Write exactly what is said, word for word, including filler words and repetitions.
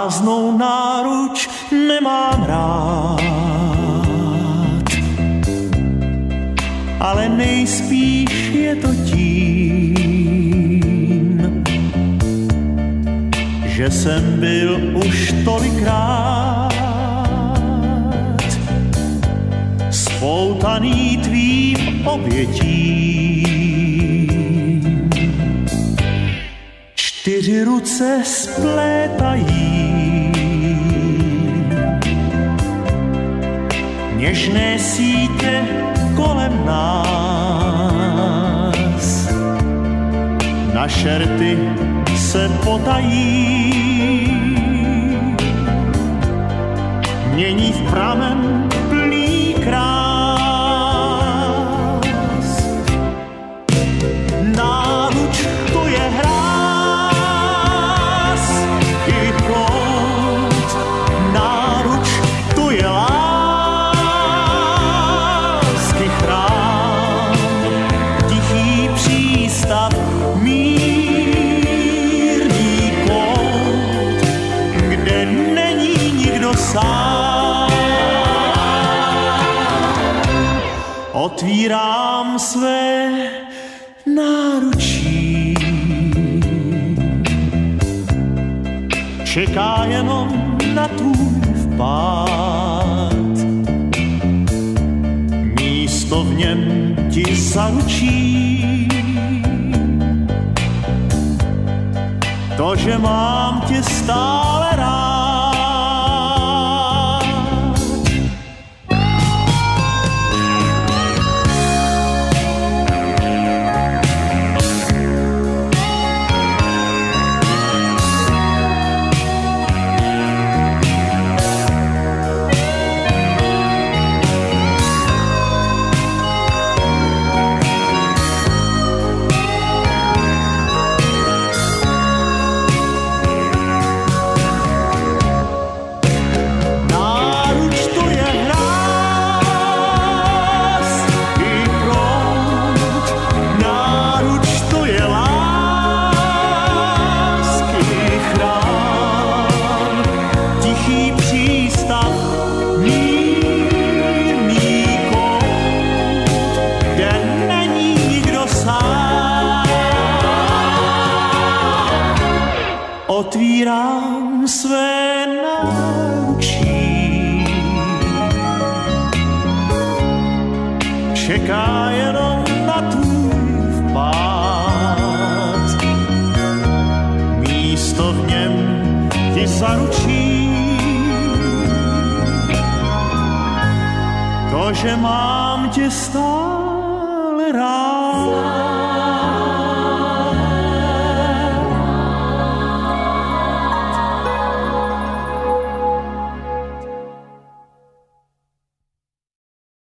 prázdnou náruč nemám rád, ale nejspíš je to tím, že jsem byl už tolikrát spoutaný tvým obětím. Čtyři ruce splétají něžné sítě kolem nás, naše rty se potají, mění v pramen plný krás. Náruč to je hráz i proud, náruč to je lásky chrám, tichý přístav, mírný kout, kde není nikdo sám. Otvírám své náručí, čeká jenom na tvůj vpád. Místo v něm ti zaručí to, že mám tě stále rád. Otvírám své náručí, čeká jenom na tvůj vpád. Místo v něm ti zaručí to, že mám tě stále rád.